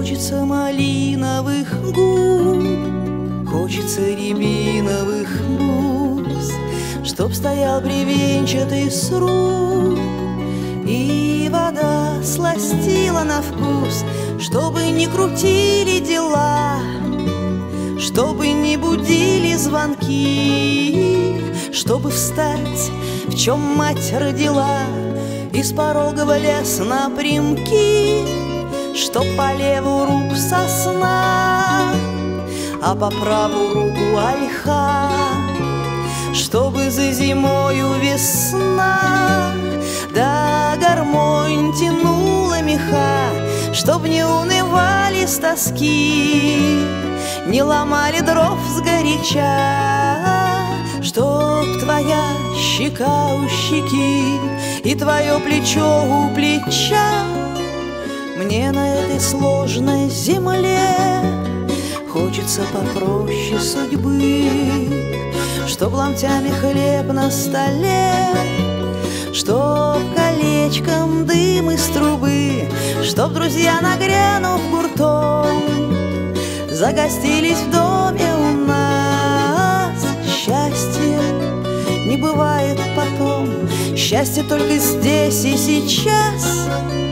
Хочется малиновых губ, хочется рябиновых бус, чтоб стоял бревенчатый сруб, и вода сластила на вкус, чтобы не крутили дела, чтобы не будили звонки, чтобы встать, в чем мать родила, из порогового лес напрямки, что по левую руку сосна, а по правую руку ольха, чтобы за зимою весна, да гармонь тянула меха, чтоб не унывали с тоски, не ломали дров сгоряча, чтоб твоя щека у щеки и твое плечо у плеча. Мне на этой сложной земле хочется попроще судьбы, чтоб ломтями хлеб на столе, чтоб колечком дым из трубы, чтоб друзья, нагрянув гуртом, загостились в доме у нас. Счастье не бывает потом, счастье только здесь и сейчас.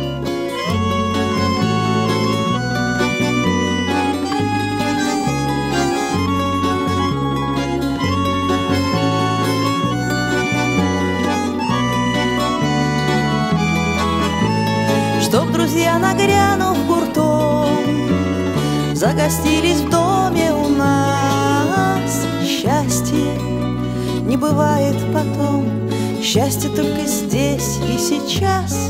Чтоб друзья, нагрянув гуртом, загостились в доме у нас. Счастье не бывает потом, счастье только здесь и сейчас.